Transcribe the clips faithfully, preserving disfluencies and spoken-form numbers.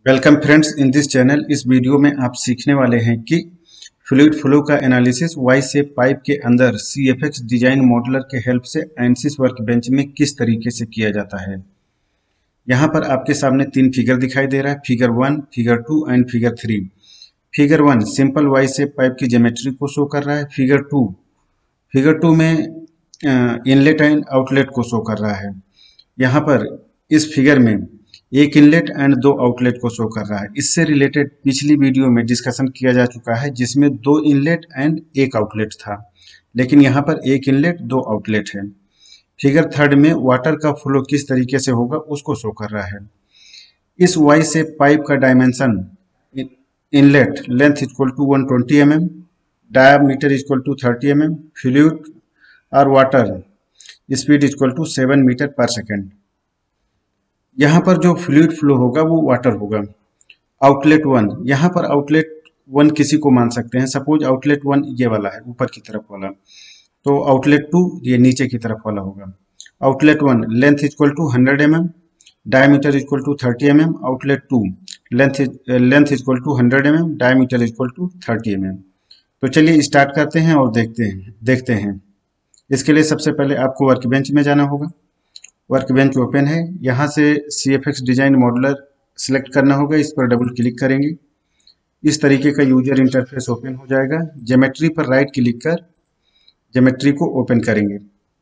Welcome friends in this channel. इस video में आप सीखने वाले हैं कि फ्लूइड फ्लो का एनालिसिस वाई शेप पाइप के अंदर सीएफएक्स डिजाइन मॉडलर के हेल्प से एनसिस वर्कबेंच में किस तरीके से किया जाता है। यहाँ पर आपके सामने तीन फिगर दिखाई दे रहा है, figure one, figure two and figure three. Figure one simple Y shape pipe की ज्योमेट्री को शो कर रहा है। फिगर टू फिगर टू में इनलेट एंड आउटलेट को शो कर रहा है। यहाँ पर इस फिगर में एक इनलेट एंड दो आउटलेट को शो कर रहा है। इससे रिलेटेड पिछली वीडियो में डिस्कशन किया जा चुका है जिसमें दो इनलेट एंड एक आउटलेट था, लेकिन यहाँ पर एक इनलेट दो आउटलेट है। फिगर थर्ड में वाटर का फ्लो किस तरीके से होगा उसको शो कर रहा है। इस वाई शेप पाइप का dimension inlet length equal to one twenty M M, diameter equal to thirty M M, fluid और water speed equal to seven metre per second. यहाँ पर जो फ्लूइड फ्लो होगा वो वाटर होगा। आउटलेट वन, यहाँ पर आउटलेट वन किसी को मान सकते हैं। सपोज आउटलेट वन ये वाला है, ऊपर की तरफ वाला, तो आउटलेट टू ये नीचे की तरफ वाला होगा। Outlet one length equal to hundred M M, diameter equal to thirty M M. Outlet two length length equal to hundred M M, diameter equal to thirty M M. तो चलिए start करते हैं और देखते हैं देखते हैं इसके लिए सबसे पहले आपको वर्कबेंच में जाना होगा। वर्कबेंच ओपन है, यहाँ से C F X design modeler select करना होगा। इस पर डबल क्लिक करेंगे, इस तरीके का यूजर इंटरफेस ओपन हो जाएगा। ज्योमेट्री पर राइट क्लिक कर ज्योमेट्री को ओपन करेंगे।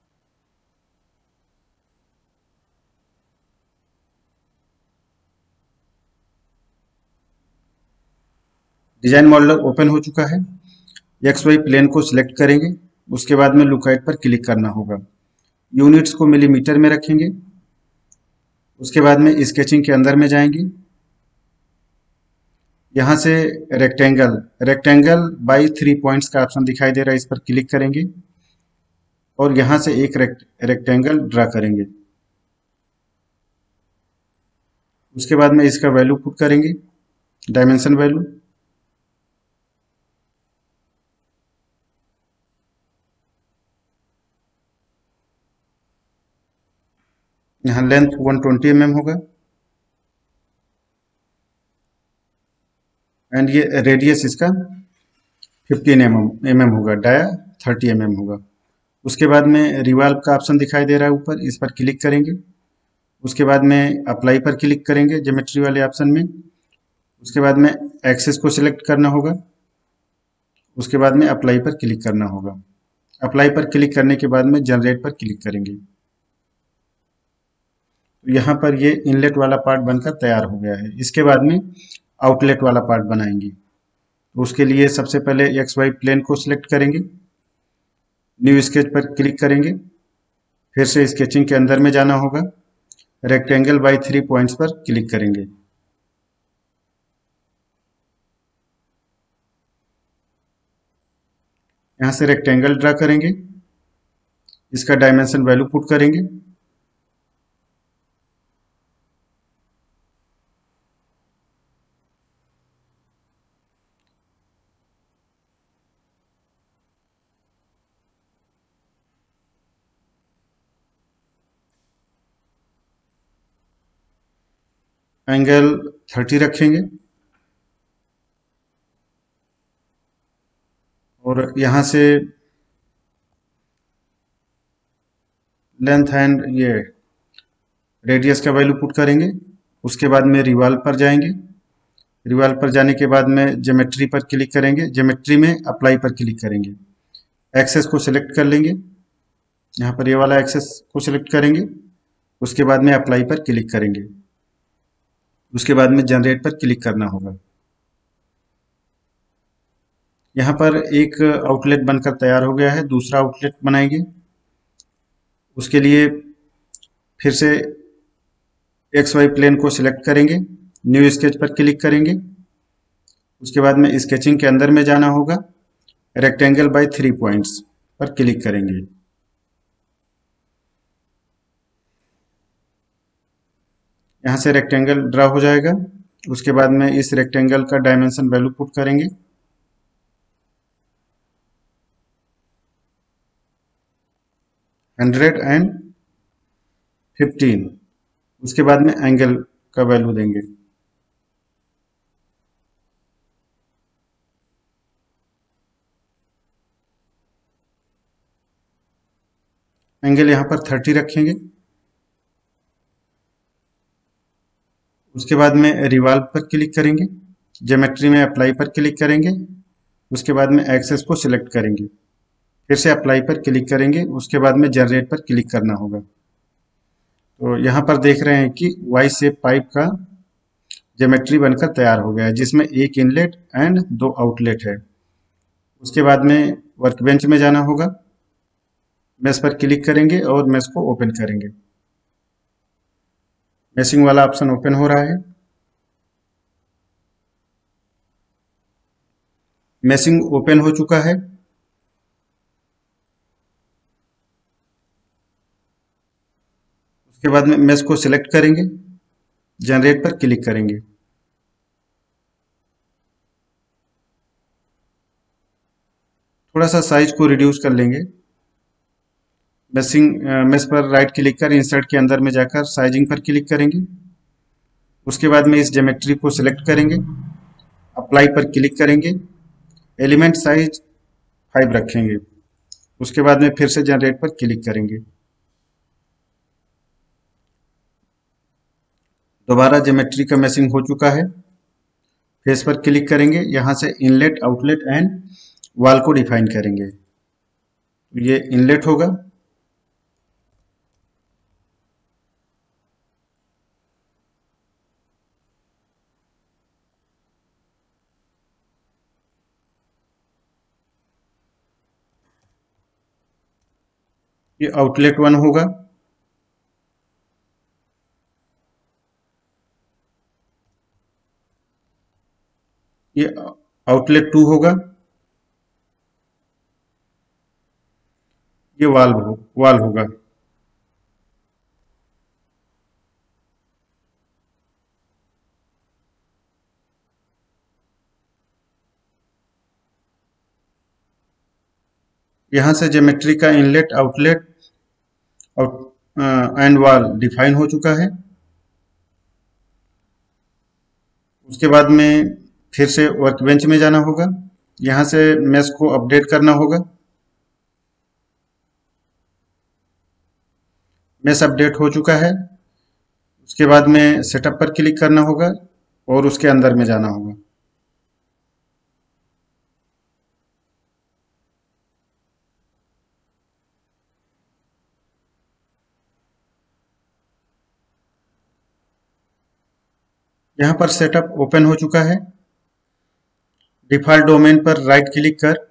डिजाइन मॉडलर ओपन हो चुका है। एक्स वाई प्लेन को सिलेक्ट करेंगे, उसके बाद में लुकआउट पर क्लिक करना होगा। यूनिट्स को मिलीमीटर में रखेंगे। उसके बाद में स्केचिंग के अंदर में जाएंगे। यहाँ से rectangle rectangle by three points का ऑप्शन दिखाई दे रहा है, इस पर क्लिक करेंगे और यहाँ से एक रेक्ट, रेक्टेंगल ड्रा करेंगे। उसके बाद में इसका वैल्यू पुट करेंगे, डायमेंशन वैल्यू। यहाँ length one twenty M M होगा एंड ये रेडियस इसका फिफ्टीन एम एम होगा, डाया थर्टी एम एम होगा। उसके बाद में रिवाल्व का ऑप्शन दिखाई दे रहा है ऊपर, इस पर क्लिक करेंगे। उसके बाद में अप्लाई पर क्लिक करेंगे ज्योमेट्री वाले ऑप्शन में। उसके बाद में एक्सेस को सिलेक्ट करना होगा। उसके बाद में अप्लाई पर क्लिक करना होगा। अप्लाई पर क्लिक करने के बाद में जनरेट पर क्लिक करेंगे। तो यहाँ पर ये इनलेट वाला पार्ट बनकर तैयार हो गया है। इसके बाद में आउटलेट वाला पार्ट बनाएंगे। तो उसके लिए सबसे पहले एक्स वाई प्लेन को सिलेक्ट करेंगे, न्यू स्केच पर क्लिक करेंगे, फिर से स्केचिंग के अंदर में जाना होगा। रेक्टेंगल बाई थ्री पॉइंट्स पर क्लिक करेंगे। यहाँ से रेक्टेंगल ड्रा करेंगे, इसका डायमेंशन वैल्यू पुट करेंगे। एंगल थर्टी रखेंगे और यहाँ से लेंथ एंड ये रेडियस का वैल्यू पुट करेंगे। उसके बाद में रिवाल्व पर जाएंगे। रिवाल्व पर जाने के बाद में ज्योमेट्री पर क्लिक करेंगे। ज्योमेट्री में अप्लाई पर क्लिक करेंगे। एक्सेस को सिलेक्ट कर लेंगे, यहाँ पर ये वाला एक्सेस को सिलेक्ट करेंगे। उसके बाद में अप्लाई पर क्लिक करेंगे। उसके बाद में जनरेट पर क्लिक करना होगा। यहाँ पर एक आउटलेट बनकर तैयार हो गया है, दूसरा आउटलेट बनाएंगे। उसके लिए फिर से एक्स वाई प्लेन को सिलेक्ट करेंगे, न्यू स्केच पर क्लिक करेंगे। उसके बाद में स्केचिंग के अंदर में जाना होगा। रेक्टेंगल बाय थ्री पॉइंट्स पर क्लिक करेंगे। यहाँ से रेक्टेंगल ड्रा हो जाएगा। उसके बाद में इस रेक्टेंगल का डायमेंशन वैल्यू पुट करेंगे। Hundred and fifteen. उसके बाद में एंगल का वैल्यू देंगे। एंगल यहाँ पर थर्टी रखेंगे। उसके बाद में रिवॉल्व पर क्लिक करेंगे, ज्योमेट्री में अप्लाई पर क्लिक करेंगे, उसके बाद में एक्सेस को सिलेक्ट करेंगे, फिर से अप्लाई पर क्लिक करेंगे, उसके बाद में जनरेट पर क्लिक करना होगा। तो यहाँ पर देख रहे हैं कि वाई शेप पाइप का ज्योमेट्री बनकर तैयार हो गया है, जिसमें एक इनलेट एंड दो आउटलेट है। उसके बाद में वर्कबेंच में जाना होगा, मेश पर क्लिक करेंगे और मेश को ओपन करेंगे। मेशिंग वाला ऑप्शन ओपन हो रहा है। मेशिंग ओपन हो चुका है। उसके बाद में मेश को सिलेक्ट करेंगे, जनरेट पर क्लिक करेंगे। थोड़ा सा साइज को रिड्यूस कर लेंगे। मेशिंग मेश पर राइट क्लिक कर इंसर्ट के अंदर में जाकर साइजिंग पर क्लिक करेंगे। उसके बाद में इस ज्योमेट्री को सिलेक्ट करेंगे, अप्लाई पर क्लिक करेंगे, एलिमेंट साइज फाइव रखेंगे। उसके बाद में फिर से जनरेट पर क्लिक करेंगे। दोबारा ज्योमेट्री का मेशिंग हो चुका है। फेस पर क्लिक करेंगे, यहां से इनलेट, आउटलेट एंड वॉल को डिफाइन करेंगे। ये इनलेट होगा, ये आउटलेट वन होगा, ये आउटलेट टू होगा, ये वाल हो वाल होगा। यहां से ज्योमेट्री का inlet, outlet and wall define हो चुका है। उसके बाद में फिर से वर्कबेंच में जाना होगा, यहां से मेश को अपडेट करना होगा। मेश अपडेट हो चुका है। उसके बाद में सेटअप पर क्लिक करना होगा और उसके अंदर में जाना होगा। यहां पर सेटअप ओपन हो चुका है। डिफॉल्ट डोमेन पर राइट क्लिक कर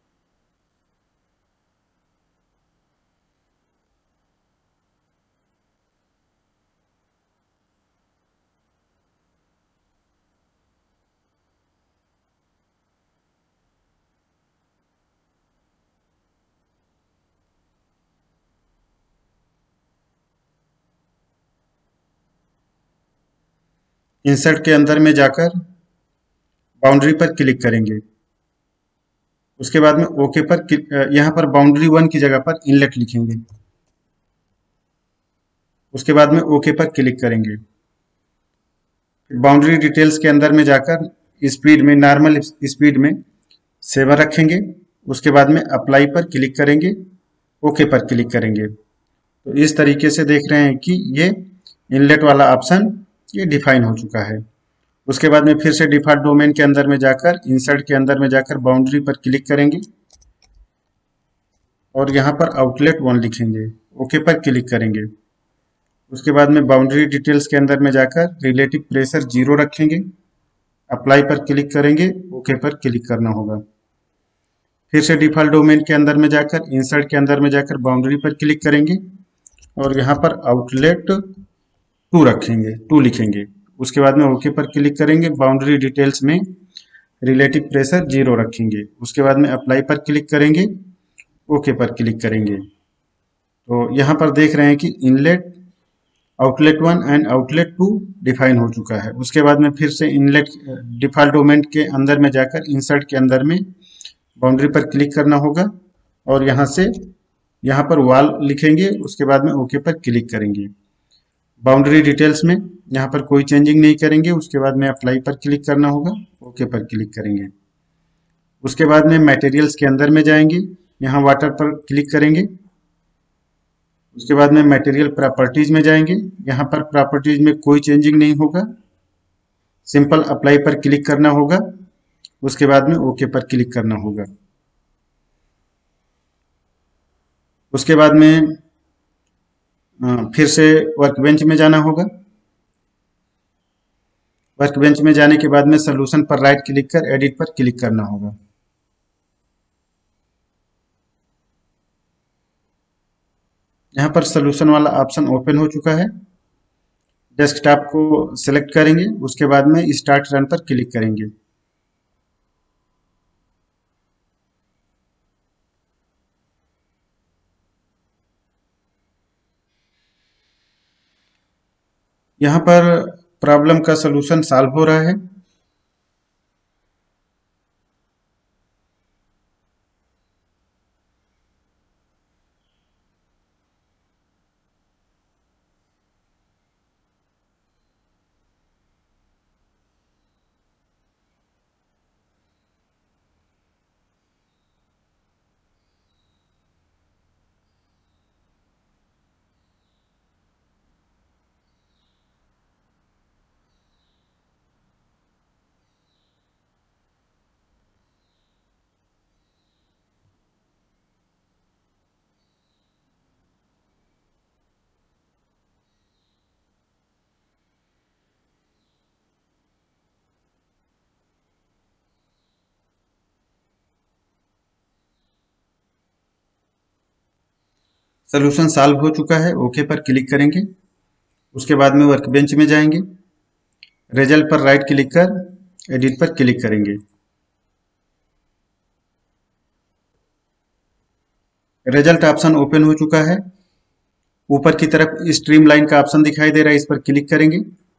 इंसर्ट के अंदर में जाकर बाउंड्री पर क्लिक करेंगे। उसके बाद में ओके पर, यहां पर बाउंड्री वन की जगह पर इनलेट लिखेंगे। उसके बाद में ओके पर क्लिक करेंगे। बाउंड्री डिटेल्स के अंदर में जाकर स्पीड में, नॉर्मल स्पीड में सेवन रखेंगे। उसके बाद में अप्लाई पर क्लिक करेंगे, ओके पर क्लिक करेंगे। तो इस तरीके से देख रहे हैं कि ये इनलेट वाला ऑप्शन ये डिफाइन हो चुका है। उसके बाद में फिर से डिफॉल्ट डोमेन के अंदर में जाकर, इंसर्ट के अंदर में जाकर बाउंड्री पर क्लिक करेंगे और यहाँ पर आउटलेट वन लिखेंगे, ओके पर क्लिक करेंगे। उसके बाद में बाउंड्री डिटेल्स के अंदर में जाकर रिलेटिव प्रेशर जीरो रखेंगे, अप्लाई पर क्लिक करेंगे, ओके पर क्लिक करना होगा। फिर से डिफॉल्ट डोमेन के अंदर में जाकर, इंसर्ट के अंदर में जाकर बाउंड्री पर क्लिक करेंगे और यहाँ पर आउटलेट टू रखेंगे, टू लिखेंगे। उसके बाद में ओके पर क्लिक करेंगे, बाउंड्री डिटेल्स में रिलेटिव प्रेशर जीरो रखेंगे। उसके बाद में अप्लाई पर क्लिक करेंगे, ओके पर क्लिक करेंगे। तो यहाँ पर देख रहे हैं कि inlet, outlet one and outlet two define हो चुका है। उसके बाद में फिर से इनलेट, डिफॉल्ट डोमेन के अंदर में जाकर इंसर्ट के अंदर में बाउंड्री पर क्लिक करना होगा और यहाँ से यहाँ पर वॉल लिखेंगे। उसके बाद में ओके पर क्लिक करेंगे। बाउंड्री डिटेल्स में यहाँ पर कोई चेंजिंग नहीं करेंगे। उसके बाद में अप्लाई पर क्लिक करना होगा, ओके पर क्लिक करेंगे। उसके बाद में मटेरियल्स के अंदर में जाएंगे, यहाँ वाटर पर क्लिक करेंगे। उसके बाद में मटेरियल प्रॉपर्टीज में जाएंगे। यहाँ पर प्रॉपर्टीज में कोई चेंजिंग नहीं होगा, सिंपल अप्लाई पर क्लिक करना होगा। उसके बाद में ओके पर क्लिक करना होगा। उसके बाद में फिर से वर्कबेंच में जाना होगा। वर्कबेंच में जाने के बाद में सॉल्यूशन पर राइट क्लिक कर एडिट पर क्लिक करना होगा। यहाँ पर सॉल्यूशन वाला ऑप्शन ओपन हो चुका है। डेस्कटॉप को सिलेक्ट करेंगे, उसके बाद में स्टार्ट रन पर क्लिक करेंगे। यहाँ पर प्रॉब्लम का सॉल्यूशन सॉल्व हो रहा है। सॉल्यूशन सॉल्व हो चुका है, ओके पर क्लिक करेंगे। उसके बाद में वर्कबेंच में जाएंगे, रिजल्ट पर राइट क्लिक कर एडिट पर क्लिक करेंगे। रिजल्ट ऑप्शन ओपन हो चुका है। ऊपर की तरफ स्ट्रीम लाइन का ऑप्शन दिखाई दे रहा है, इस पर क्लिक करेंगे,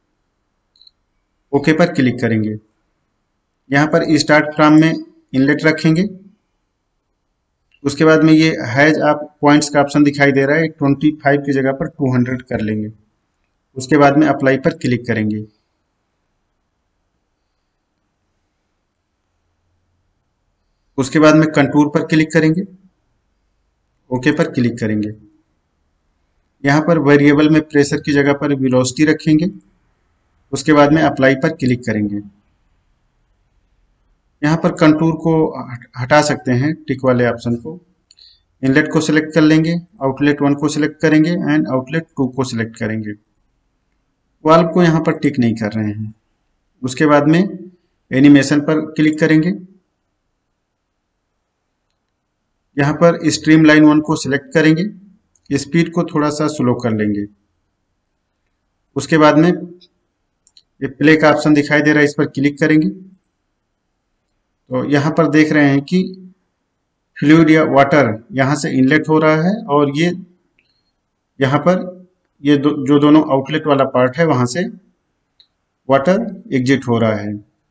ओके पर क्लिक करेंगे। यहाँ पर स्टार्ट फ्रॉम में इनलेट रखेंगे। उसके बाद में ये हैज आप पॉइंट्स का ऑप्शन दिखाई दे रहा है, पच्चीस की जगह पर दो सौ कर लेंगे। उसके बाद में अप्लाई पर क्लिक करेंगे। उसके बाद में कंटूर पर क्लिक करेंगे, ओके पर क्लिक करेंगे। यहाँ पर वेरिएबल में प्रेशर की जगह पर वेलोसिटी रखेंगे। उसके बाद में अप्लाई पर क्लिक करेंगे। यहाँ पर कंटूर को हटा सकते हैं, टिक वाले ऑप्शन को। इनलेट को सिलेक्ट कर लेंगे, आउटलेट वन को सिलेक्ट करेंगे एंड आउटलेट टू को सिलेक्ट करेंगे। वाल्व को यहाँ पर टिक नहीं कर रहे हैं। उसके बाद में एनिमेशन पर क्लिक करेंगे। यहाँ पर स्ट्रीम लाइन वन को सिलेक्ट करेंगे, स्पीड को थोड़ा सा स्लो कर लेंगे। उसके बाद में ये प्ले का ऑप्शन दिखाई दे रहा है, इस पर क्लिक करेंगे। तो यहाँ पर देख रहे हैं कि फ्लूइड या वाटर यहाँ से इनलेट हो रहा है और ये यहाँ पर ये दो, जो दोनों आउटलेट वाला पार्ट है वहां से वाटर एग्जिट हो रहा है।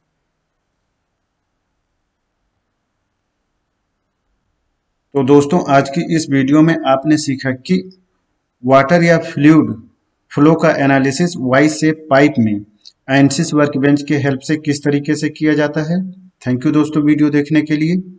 तो दोस्तों, आज की इस वीडियो में आपने सीखा कि वाटर या फ्लूइड फ्लो का एनालिसिस वाई शेप पाइप में एनसिस वर्कबेंच के हेल्प से किस तरीके से किया जाता है। थैंक यू दोस्तों वीडियो देखने के लिए।